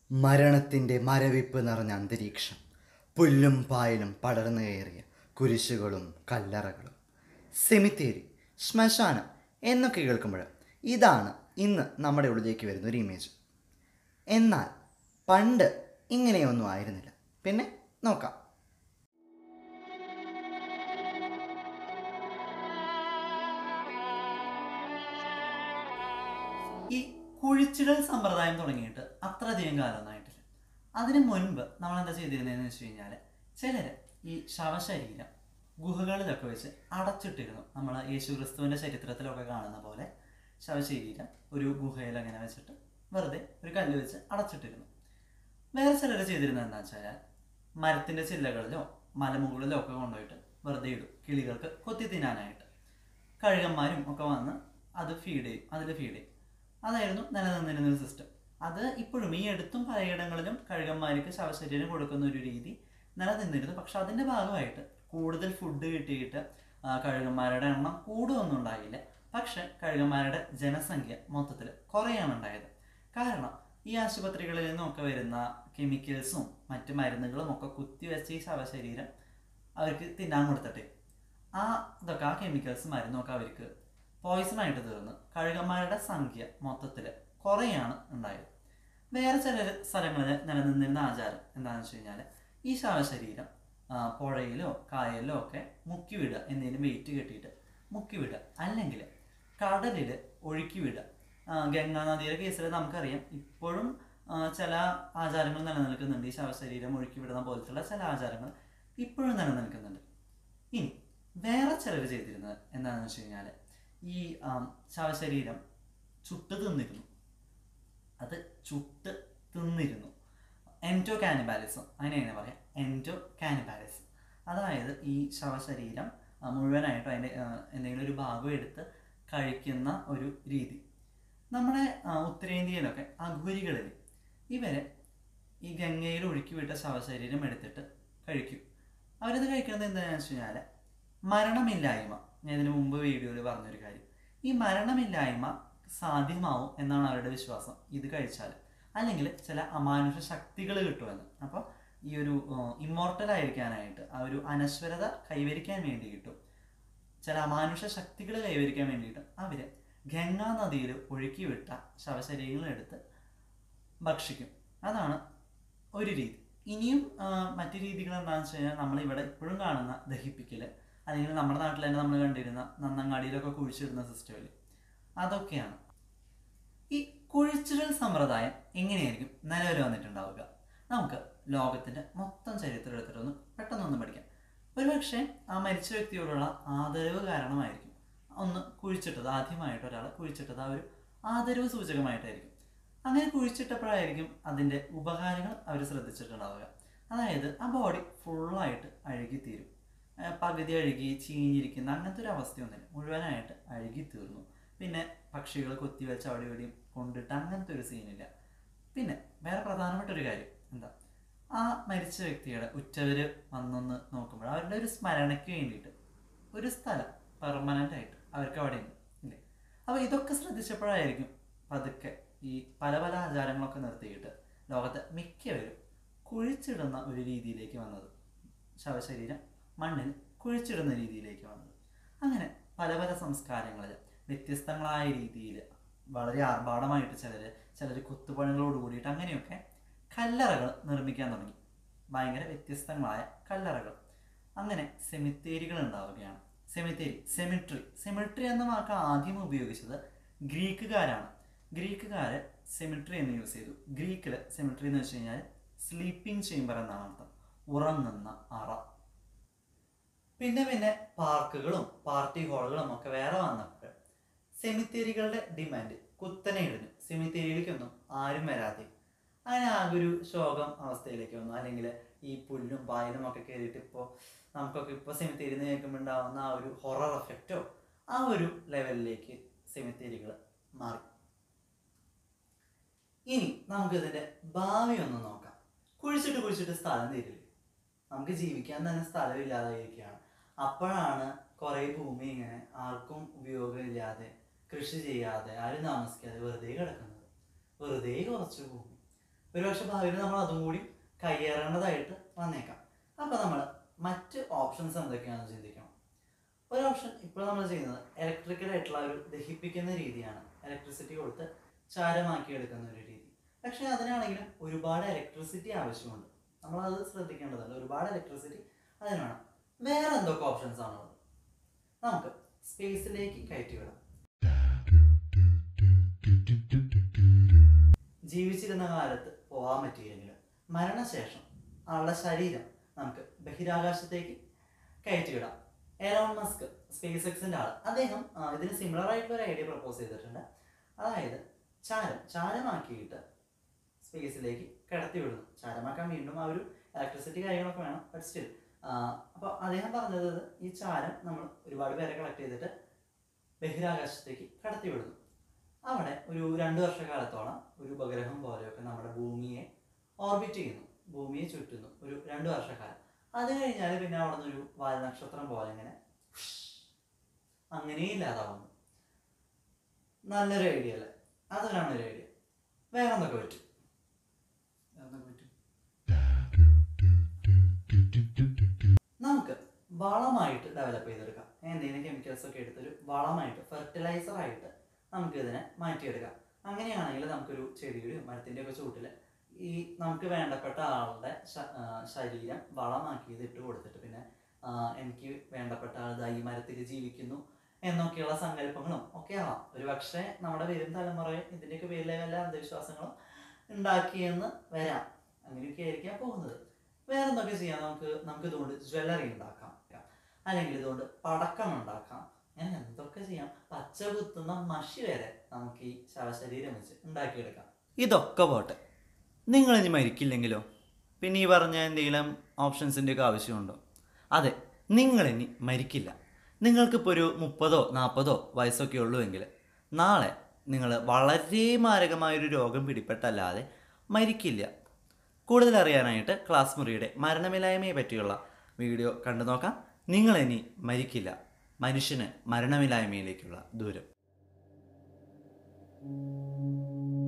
മരണത്തിൻ്റെ മരവിപ്പ് നിറഞ്ഞ അന്തരീക്ഷം, പുല്ലും പായലും പടർന്നു കയറിയ കുരിശുകളും കല്ലറകളും, സെമിത്തേരി, ശ്മശാനം എന്നൊക്കെ കേൾക്കുമ്പോൾ ഇതാണ് ഇന്ന് നമ്മുടെ ഉള്ളിലേക്ക് വരുന്നൊരു ഇമേജ്. എന്നാൽ പണ്ട് ഇങ്ങനെയൊന്നും ആയിരുന്നില്ല. പിന്നെ നോക്കാം. ഈ കുഴിച്ചിടൽ സമ്പ്രദായം തുടങ്ങിയിട്ട് അത്രയധികം കാലമൊന്നും ആയിട്ടില്ല. അതിന് മുൻപ് നമ്മൾ എന്താ ചെയ്തിരുന്നതെന്ന് വെച്ച് കഴിഞ്ഞാൽ, ചിലർ ഈ ശവശരീരം ഗുഹകളിലൊക്കെ വെച്ച് അടച്ചിട്ടിരുന്നു. നമ്മൾ യേശുക്രിസ്തുവിൻ്റെ ചരിത്രത്തിലൊക്കെ കാണുന്ന പോലെ ശവശരീരം ഒരു ഗുഹയിൽ അങ്ങനെ വെച്ചിട്ട് വെറുതെ ഒരു കല്ല് വെച്ച് അടച്ചിട്ടിരുന്നു. വേറെ ചിലർ ചെയ്തിരുന്നത് എന്താണെന്ന് വെച്ചാൽ, മരത്തിൻ്റെ ചില്ലകളിലോ മലമുകളിലോ ഒക്കെ കൊണ്ടുപോയിട്ട് വെറുതെ ഇടും, കിളികൾക്ക് കൊത്തി തിന്നാനായിട്ട്. കഴുകന്മാരും ഒക്കെ വന്ന് അതിൽ ഫീഡ് ചെയ്യും. അതായിരുന്നു നിലനിന്നിരുന്നൊരു സിസ്റ്റം. അത് ഇപ്പോഴും ഈ അടുത്തും പലയിടങ്ങളിലും കഴുകന്മാർക്ക് ശവശരീരം കൊടുക്കുന്ന ഒരു രീതി നിലനിന്നിരുന്നു. പക്ഷെ അതിൻ്റെ ഭാഗമായിട്ട് കൂടുതൽ ഫുഡ് കിട്ടിയിട്ട് കഴുകന്മാരുടെ എണ്ണം കൂടുകയൊന്നും ഉണ്ടായില്ല. പക്ഷെ കഴുകന്മാരുടെ ജനസംഖ്യ മൊത്തത്തിൽ കുറയാണ് ഉണ്ടായത്. കാരണം ഈ ആശുപത്രികളിൽ നിന്നൊക്കെ വരുന്ന കെമിക്കൽസും മറ്റ് മരുന്നുകളും ഒക്കെ കുത്തിവെച്ച് ഈ ശവശരീരം അവർക്ക് തിന്നാൻ കൊടുത്തിട്ട് ആ കെമിക്കൽസ് മരുന്നൊക്കെ അവർക്ക് പോയിസണായിട്ട് തീർന്ന് കഴുകന്മാരുടെ സംഖ്യ മൊത്തത്തിൽ കുറയാണ് ഉണ്ടായത്. വേറെ ചില സ്ഥലങ്ങളിൽ നിലനിന്നിരുന്ന ആചാരം എന്താണെന്ന് വെച്ച് കഴിഞ്ഞാൽ, ഈ ശവശരീരം പുഴയിലോ കായലിലോ ഒക്കെ മുക്കിവിടുക, എന്തെങ്കിലും വെയിറ്റ് കെട്ടിയിട്ട് മുക്കിവിടുക, അല്ലെങ്കിൽ കടലിൽ ഒഴുക്കി വിടുക. ഗംഗാ നദിയുടെ കേസിൽ നമുക്കറിയാം, ഇപ്പോഴും ചില ആചാരങ്ങൾ നിലനിൽക്കുന്നുണ്ട്. ഈ ശവശരീരം ഒഴുക്കി വിടുന്ന പോലത്തുള്ള ചില ആചാരങ്ങൾ ഇപ്പോഴും നിലനിൽക്കുന്നുണ്ട്. ഇനി വേറെ ചിലർ ചെയ്തിരുന്നത് എന്താണെന്ന് വെച്ച് കഴിഞ്ഞാൽ, ഈ ശവശരീരം ചുട്ട് തിന്നിരുന്നു. എൻറ്റോ കാനിബാലിസം, അതിനെങ്ങനെ പറയാം, എൻറ്റോ കാനിബാലിസം. അതായത് ഈ ശവശരീരം മുഴുവനായിട്ടും അതിൻ്റെ എന്തെങ്കിലും ഒരു ഭാഗം എടുത്ത് കഴിക്കുന്ന ഒരു രീതി. നമ്മുടെ ഉത്തരേന്ത്യയിലൊക്കെ അഘോരികളിൽ ഇവരെ ഈ ഗംഗയിൽ ഒഴുക്കി വിട്ട ശവശരീരം എടുത്തിട്ട് കഴിക്കും. അവരത് കഴിക്കുന്നത് എന്താണെന്ന് വെച്ച് കഴിഞ്ഞാൽ, മരണമില്ലായ്മ. ഞാൻ ഇതിനു മുമ്പ് വീഡിയോയിൽ പറഞ്ഞൊരു കാര്യം, ഈ മരണമില്ലായ്മ സാധ്യമാവും എന്നാണ് അവരുടെ വിശ്വാസം ഇത് കഴിച്ചാൽ. അല്ലെങ്കിൽ ചില അമാനുഷ ശക്തികൾ കിട്ടുമെന്ന്. അപ്പോൾ ഈ ഒരു ഇമ്മോർട്ടൽ ആയിരിക്കാനായിട്ട്, ആ ഒരു അനശ്വരത കൈവരിക്കാൻ വേണ്ടി കിട്ടും, ചില അമാനുഷ ശക്തികൾ കൈവരിക്കാൻ വേണ്ടിയിട്ട് അവർ ഗംഗാ നദിയിൽ ഒഴുക്കി വിട്ട ശവശരീരങ്ങളെടുത്ത് ഭക്ഷിക്കും. അതാണ് ഒരു രീതി. ഇനിയും മറ്റു രീതികൾ എന്താണെന്ന് വെച്ച് കഴിഞ്ഞാൽ, നമ്മളിവിടെ ഇപ്പോഴും കാണുന്ന ദഹിപ്പിക്കൽ, അല്ലെങ്കിൽ നമ്മുടെ നാട്ടിൽ തന്നെ നമ്മൾ കണ്ടിരുന്ന നന്നങ്ങാടിയിലൊക്കെ കുഴിച്ചിടുന്ന സിസ്റ്റമിൽ, അതൊക്കെയാണ്. ഈ കുഴിച്ചിടൽ സമ്പ്രദായം എങ്ങനെയായിരിക്കും നിലവിൽ വന്നിട്ടുണ്ടാവുക? നമുക്ക് ലോകത്തിൻ്റെ മൊത്തം ചരിത്രം എടുത്തിട്ടൊന്ന് പെട്ടെന്നൊന്ന് പഠിക്കാം. ഒരുപക്ഷെ ആ മരിച്ച വ്യക്തിയോടുള്ള ആദരവ് കാരണമായിരിക്കും ഒന്ന് കുഴിച്ചിട്ടത്. ആദ്യമായിട്ട് ഒരാൾ കുഴിച്ചിട്ടത് ആ ഒരു ആദരവ് സൂചകമായിട്ടായിരിക്കും. അങ്ങനെ കുഴിച്ചിട്ടപ്പോഴായിരിക്കും അതിൻ്റെ ഉപകാരങ്ങൾ അവർ ശ്രദ്ധിച്ചിട്ടുണ്ടാവുക. അതായത് ആ ബോഡി ഫുള്ളായിട്ട് അഴുകിത്തീരും. പകുതി അഴുകി ചീഞ്ഞിരിക്കുന്ന അങ്ങനത്തെ ഒരു അവസ്ഥയൊന്നുമില്ല, മുഴുവനായിട്ട് അഴുകി തീർന്നു. പിന്നെ പക്ഷികൾ കൊത്തിവെച്ച് അവിടെ ഇവിടെയും കൊണ്ടിട്ട് അങ്ങനത്തെ ഒരു സീനില്ല. പിന്നെ വേറെ പ്രധാനപ്പെട്ട ഒരു കാര്യം എന്താ, ആ മരിച്ച വ്യക്തിയുടെ ഉറ്റവർ വന്നൊന്ന് നോക്കുമ്പോൾ അവരുടെ ഒരു സ്മരണയ്ക്ക് വേണ്ടിയിട്ട് ഒരു സ്ഥലം പെർമനൻ്റ് ആയിട്ട് അവർക്ക് അവിടെ ഉണ്ട് ഇല്ലേ. അപ്പോൾ ഇതൊക്കെ ശ്രദ്ധിച്ചപ്പോഴായിരിക്കും പതുക്കെ ഈ പല പല ആചാരങ്ങളൊക്കെ നിർത്തിയിട്ട് ലോകത്തെ മിക്കവരും കുഴിച്ചിടുന്ന ഒരു രീതിയിലേക്ക് വന്നത്, ശവശരീരം മണ്ണിൽ കുഴിച്ചിടുന്ന രീതിയിലേക്ക് വന്നത്. അങ്ങനെ പല പല സംസ്കാരങ്ങളിൽ വ്യത്യസ്തങ്ങളായ രീതിയിൽ വളരെ ആർഭാടമായിട്ട് ചിലർ കൊത്തുപണികളോട് കൂടിയിട്ട് അങ്ങനെയൊക്കെ കല്ലറകൾ നിർമ്മിക്കാൻ തുടങ്ങി. ഭയങ്കര വ്യത്യസ്തങ്ങളായ കല്ലറകൾ. അങ്ങനെ സെമിത്തേരികൾ ഉണ്ടാവുകയാണ്. സെമിട്രി എന്ന വാക്ക് ആദ്യം ഉപയോഗിച്ചത് ഗ്രീക്കുകാരാണ്. ഗ്രീക്കുകാർ സെമിട്രി എന്ന് യൂസ് ചെയ്തു. ഗ്രീക്കിൽ സെമിട്രി എന്ന് വെച്ച് കഴിഞ്ഞാൽ സ്ലീപ്പിംഗ് ചേംബർ എന്നാണ് അർത്ഥം, ഉറങ്ങുന്ന അറ. പിന്നെ പാർക്കുകളും പാർട്ടി ഹാളുകളും ഒക്കെ വേറെ വന്നപ്പോൾ സെമിത്തേരികളുടെ ഡിമാൻഡ് കുത്തനെ ഇടിഞ്ഞു. സെമിത്തേരിയിലേക്കൊന്നും ആരും വരാതെ അങ്ങനെ ആകെ ഒരു ശോകം അവസ്ഥയിലേക്ക് വന്നു. അല്ലെങ്കിൽ ഈ പുല്ലും പായലും ഒക്കെ കയറിയിട്ട് നമുക്കൊക്കെ ഇപ്പോൾ സെമിത്തേരി എന്ന് കേൾക്കുമ്പോൾ ഉണ്ടാവുന്ന ആ ഒരു ഹൊറർ എഫക്റ്റോ ആ ഒരു ലെവലിലേക്ക് സെമിത്തേരികൾ മാറി. ഇനി നമുക്കിതിൻ്റെ ഭാവി ഒന്ന് നോക്കാം. കുഴിച്ചിട്ട് സ്ഥലം തരില്ലേ, നമുക്ക് ജീവിക്കാൻ തന്നെ സ്ഥലമില്ലാതായിരിക്കുകയാണ്. അപ്പോഴാണ് കുറേ ഭൂമി ഇങ്ങനെ ആർക്കും ഉപയോഗമില്ലാതെ, കൃഷി ചെയ്യാതെ, ആരും താമസിക്കാതെ വെറുതെ കിടക്കുന്നത്. വെറുതെ കുറച്ച് ഭൂമി. ഒരുപക്ഷെ ഭാവിയിൽ നമ്മൾ അതും കൂടി കയ്യേറേണ്ടതായിട്ട് വന്നേക്കാം. അപ്പോൾ നമ്മൾ മറ്റ് ഓപ്ഷൻസ് എന്തൊക്കെയാണെന്ന് ചിന്തിക്കണം. ഒരു ഓപ്ഷൻ ഇപ്പോൾ നമ്മൾ ചെയ്യുന്നത് ഇലക്ട്രിക്കലായിട്ടുള്ള ഒരു ദഹിപ്പിക്കുന്ന രീതിയാണ്. ഇലക്ട്രിസിറ്റി കൊടുത്ത് ചാരമാക്കി എടുക്കുന്ന ഒരു രീതി. പക്ഷേ അതിനാണെങ്കിലും ഒരുപാട് ഇലക്ട്രിസിറ്റി ആവശ്യമുണ്ട്. നമ്മളത് ശ്രദ്ധിക്കേണ്ടതുണ്ട്. ഒരുപാട് ഇലക്ട്രിസിറ്റി അതിന് വേണം. വേറെ എന്തൊക്കെ ഓപ്ഷൻസ് ആണുള്ളത്? നമുക്ക് സ്പേസിലേക്ക് കയറ്റിവിടാം. ജീവിച്ചിരുന്ന കാലത്ത് പോകാൻ പറ്റിയില്ലെങ്കിലും മരണശേഷം ആളുടെ ശരീരം നമുക്ക് ബഹിരാകാശത്തേക്ക് കയറ്റിവിടാം. എലോൺ മസ്ക്, സ്പേസ് എക്സിൻ്റെ ആൾ, അദ്ദേഹം ഇതിന് സിമിലർ ആയിട്ടുള്ള ഒരു ഐഡിയ പ്രപ്പോസ് ചെയ്തിട്ടുണ്ട്. അതായത് ചാരമാക്കിയിട്ട് സ്പേസിലേക്ക് കടത്തിവിടുന്നു. ചാരമാക്കാൻ വീണ്ടും ആ ഒരു ഇലക്ട്രിസിറ്റി കാര്യങ്ങളൊക്കെ വേണം. ബട്ട് സ്റ്റിൽ അപ്പോൾ അദ്ദേഹം പറഞ്ഞത് ഈ ചാരം നമ്മൾ ഒരുപാട് പേരെ കളക്ട് ചെയ്തിട്ട് ബഹിരാകാശത്തേക്ക് കടത്തിവിടുന്നു. അവിടെ ഒരു 2 വർഷക്കാലത്തോളം ഒരു ഉപഗ്രഹം പോലെയൊക്കെ നമ്മുടെ ഭൂമിയെ ഓർബിറ്റ് ചെയ്യുന്നു, ഭൂമിയെ ചുറ്റുന്നു ഒരു 2 വർഷക്കാലം. അത് കഴിഞ്ഞാൽ പിന്നെ അവിടെ നിന്നൊരു വാൽനക്ഷത്രം പോലെ ഇങ്ങനെ അങ്ങനെ ഇല്ലാതാവുന്നു. നല്ലൊരു ഐഡിയ അല്ലേ? അതൊരാണ് ഒരു ഐഡിയ. വേറെ എന്തൊക്കെ പറ്റും? നമുക്ക് വളമായിട്ട് ഡെവലപ്പ് ചെയ്തെടുക്കാം. എന്തെങ്കിലും കെമിക്കൽസ് ഒക്കെ എടുത്തൊരു വളമായിട്ട്, ഫെർട്ടിലൈസർ ആയിട്ട് നമുക്ക് ഇതിനെ മാറ്റിയെടുക്കാം. അങ്ങനെയാണെങ്കിൽ നമുക്കൊരു ചെടിയുടെയോ മരത്തിൻ്റെ ഒക്കെ ചൂട്ടിൽ ഈ നമുക്ക് വേണ്ടപ്പെട്ട ആളുടെ ശരീരം വളമാക്കിയത് ഇട്ട് കൊടുത്തിട്ട് പിന്നെ എനിക്ക് വേണ്ടപ്പെട്ട ആൾ ഈ മരത്തിൽ ജീവിക്കുന്നു എന്നൊക്കെയുള്ള സങ്കല്പങ്ങളും ഒക്കെ ആവാം. ഒരു പക്ഷേ നമ്മുടെ വരും തലമുറയെ ഇതിൻ്റെയൊക്കെ പേരിലെ വല്ല അന്ധവിശ്വാസങ്ങളും ഉണ്ടാക്കിയെന്ന് വരാം. അങ്ങനെയൊക്കെ ആയിരിക്കാം പോകുന്നത്. വേറെ എന്തൊക്കെ ചെയ്യാം? നമുക്ക് ഇതുകൊണ്ട് ജ്വല്ലറി ഉണ്ടാക്കാം, അല്ലെങ്കിൽ ഇതുകൊണ്ട് പടക്കം ഉണ്ടാക്കാം. അങ്ങനെ എന്തൊക്കെ ചെയ്യാം? പച്ച കുത്തുന്ന മഷി വരെ നമുക്ക് ഈ ശവശരീരം വെച്ച് ഉണ്ടാക്കിയെടുക്കാം. ഇതൊക്കെ പോട്ടെ, നിങ്ങളിനി മരിക്കില്ലെങ്കിലോ? പിന്നെ ഈ പറഞ്ഞ എന്തെങ്കിലും ഓപ്ഷൻസിൻ്റെയൊക്കെ ആവശ്യമുണ്ടോ? അതെ, നിങ്ങളിനി മരിക്കില്ല. നിങ്ങൾക്കിപ്പോൾ ഒരു 30-40 വയസ്സൊക്കെ ഉള്ളുവെങ്കിൽ നാളെ നിങ്ങൾ വളരെ മാരകമായൊരു രോഗം പിടിപ്പെട്ടല്ലാതെ മരിക്കില്ല. കൂടുതൽ അറിയാനായിട്ട് ക്ലാസ് മുറിയുടെ മരണമില്ലായ്മയെ പറ്റിയുള്ള വീഡിയോ കണ്ടു നോക്കാം. നിങ്ങളിനി മരിക്കില്ല. മനുഷ്യന് മരണമില്ലായ്മയിലേക്കുള്ള ദൂരം.